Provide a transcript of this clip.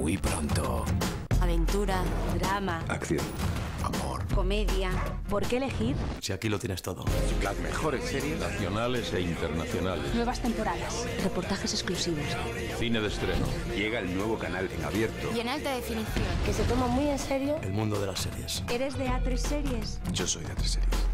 muy pronto. Aventura, drama, acción, Amor. comedia. ¿Por qué elegir? Si aquí lo tienes todo. las mejores series Nacionales e internacionales. Nuevas temporadas, reportajes exclusivos. Cine de estreno. llega el nuevo canal en abierto. Y en alta definición. Que se toma muy en serio. El mundo de las series. ¿Eres de A3 Series? Yo soy de A3 Series.